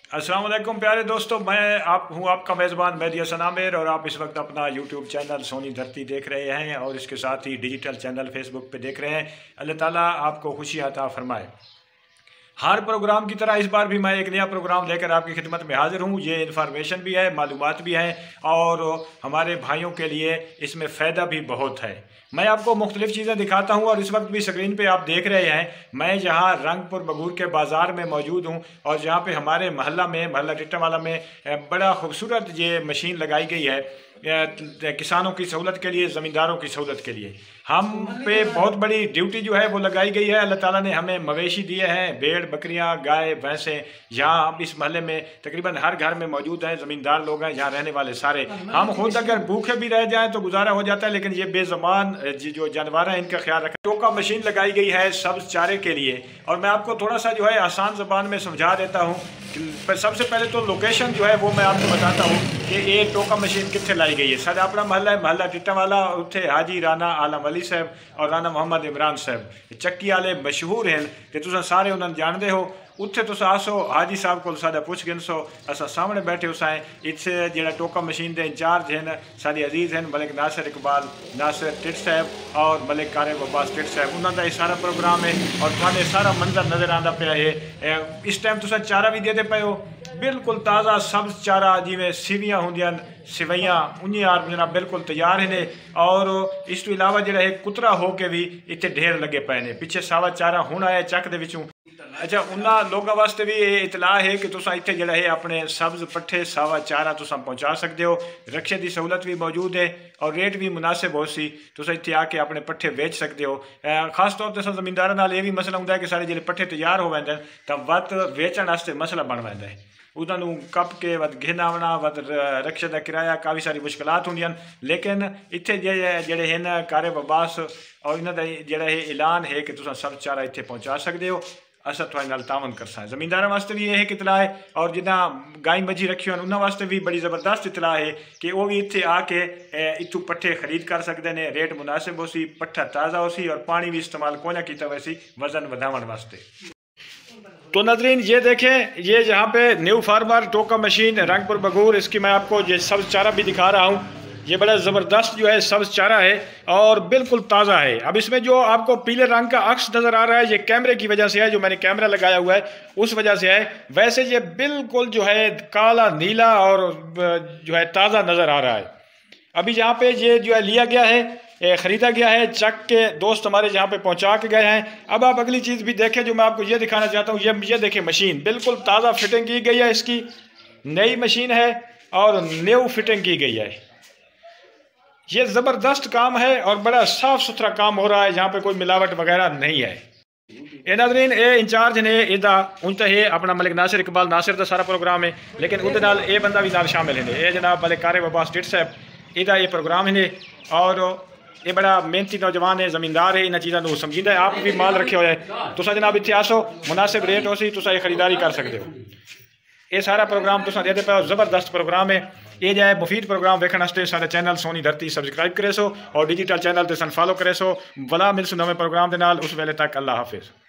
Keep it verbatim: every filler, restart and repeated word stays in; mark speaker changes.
Speaker 1: अस्सलाम वालेकुम प्यारे दोस्तों, मैं आप हूँ आपका मेज़बान मेहदी हसन आमिर और आप इस वक्त अपना यूट्यूब चैनल सोनी धरती देख रहे हैं और इसके साथ ही डिजिटल चैनल फेसबुक पे देख रहे हैं। अल्लाह ताला आपको खुशी अता फरमाए। हर प्रोग्राम की तरह इस बार भी मैं एक नया प्रोग्राम लेकर आपकी खिदमत में हाज़िर हूँ। ये इन्फॉर्मेशन भी है, मालूमात भी हैं और हमारे भाइयों के लिए इसमें फ़ायदा भी बहुत है। मैं आपको मुख्तलिफ़ चीज़ें दिखाता हूँ और इस वक्त भी स्क्रीन पे आप देख रहे हैं, मैं जहाँ रंगपुर बगूर के बाज़ार में मौजूद हूँ और जहाँ पे हमारे महल्ला में महल्ला टिट्टावाला में बड़ा खूबसूरत ये मशीन लगाई गई है किसानों की सहूलत के लिए, ज़मींदारों की सहूलत के लिए। हम पे बहुत बड़ी ड्यूटी जो है वो लगाई गई है। अल्लाह ताला ने हमें मवेशी दिए हैं, भेड़ बकरियां, गाय भैंसें। यहाँ हम इस महल्ले में तकरीबन हर घर में मौजूद हैं, ज़मींदार लोग हैं यहाँ रहने वाले सारे। हम खुद अगर भूखे भी रह जाएं तो गुजारा हो जाता है, लेकिन ये बेज़बान जो जानवर हैं इनका ख्याल रखें। टोका मशीन लगाई गई है सब्ज़ चारे के लिए और मैं आपको थोड़ा सा जो है आसान ज़बान में समझा देता हूँ। सबसे पहले तो लोकेशन जो है वो मैं आपको बताता हूँ कि ये टोका मशीन कितने लाई गई है। साਡਾ अपना महल्ला है महल्ला टिट्टावाला, उत्थे हाजी राना आलम अली साहब और राना मोहम्मद इमरान साहब चक्की वाले मशहूर हैं कि तुम सारे उन्होंने जानते हो। उत्थे तुस आसो हाजी साहब को साडा पुछ गिनसो, असा सामने बैठे उसाएं इत्थे जेड़ा टोका मशीन के इंचार्ज हैं साडे अजीज़ हैं मलिक नासिर इकबाल नासिर टिट साहब और मलिक कारिब अब्बास टिट साहब। उन्होंने ये सारा प्रोग्राम है और थाने सारा मंजर नज़र आता पाया है। इस टाइम तुस चारा भी देते पे हो, बिल्कुल ताज़ा सब्ज़ चारा जिमें सिवियाँ होंदियां सिवैयाँ उन्हीं आर जनाब बिल्कुल तैयार हैं। और इस तो इलावा जो है कुतरा हो के भी इतने ढेर लगे पे ने। पिछे सावा चारा हुण आया चक दे विचों। अच्छा, उन्होंने लोगों वास्ते भी ये इतलाह है कि तुस इतने जड़ा है अपने सब्ज़ पट्ठे सावा चारा तुस पहुँचा सकते हो। रक्शे की सहूलत भी मौजूद है और रेट भी मुनासिब हो सी, तुस इतने आके अपने पट्ठे बेच सकते हो। खास तौर पर ज़मींदारों नाल ये भी मसला होंदा है कि सारे जो पट्ठे तैयार हो वैंदे तो वत वेचण वास्ते मसला बन वैंदा है। उन्होंने कप के वत घेना आना वत रक्शे का किराया काफ़ी सारी मुश्किलात होंदियां, लेकिन इतने जेडे हैं कारिब अब्बास और इन्होंने जोड़ा ऐलान है कि तुम सब चारा इतने पहुँचा सकते हो। असा थोड़े नाल तावन कर सकते। ज़मींदारों वास्ते भी ये इतला है और जिन्ना गाय मजी रखी उन्होंने वास्ते भी बड़ी ज़बरदस्त इतला है कि वह भी इतने आके इतों पट्ठे खरीद कर सकते हैं। रेट मुनासिब हो सी, पट्ठा ताज़ा हो सी और पानी भी इस्तेमाल को ना किया वैसी वजन बढ़ाने वास्ते। तो नाज़रीन ये देखें, ये जहाँ पे न्यू फार्मर टोका मशीन रंगपुर बगूर, इसकी मैं आपको ये सब्ज़ चारा भी दिखा रहा हूँ। ये बड़ा ज़बरदस्त जो है सब्ज़ चारा है और बिल्कुल ताज़ा है। अब इसमें जो आपको पीले रंग का अक्स नज़र आ रहा है ये कैमरे की वजह से है, जो मैंने कैमरा लगाया हुआ है उस वजह से है। वैसे ये बिल्कुल जो है काला नीला और जो है ताज़ा नज़र आ रहा है। अभी यहाँ पे ये जो है लिया गया है, ख़रीदा गया है, चक के दोस्त हमारे जहाँ पे पहुँचा के गए हैं। अब आप अगली चीज़ भी देखें जो मैं आपको ये दिखाना चाहता हूँ। ये ये देखें मशीन बिल्कुल ताज़ा फिटिंग की गई है, इसकी नई मशीन है और न्यू फिटिंग की गई है। ये ज़बरदस्त काम है और बड़ा साफ़ सुथरा काम हो रहा है, जहाँ पे कोई मिलावट वगैरह नहीं है। ए नाज़रीन ए इंचार्ज ने इदा उनता है अपना मलिक नासिर इकबाल नासिर का सारा प्रोग्राम है, लेकिन उनके नाल ए बंदा भी नाल शामिल है। ये जनाब मलिक कारिब अब्बास टिट साहब इदा ये प्रोग्राम है और ये बड़ा मेहनती नौजवान है, ज़मींदार है, इन चीज़ों को समझीदा है। आप भी माल रखे हो है तुसा जनाब इतने आसो, मुनासिब रेट हो सी तुसा ये खरीदारी कर सकते हो। ये सारा प्रोग्राम तुसा देते पे ज़बरदस्त प्रोग्राम है। ये जो है मुफीद प्रोग्राम वेखने वास्ते सारे चैनल सोनी धरती सब्सक्राइब करे सो और डिजिटल चैनल ते सन फॉलो करे सो। वला मिलसू नवे प्रोग्राम के नाल, उस वेले तक अल्लाह हाफिज़।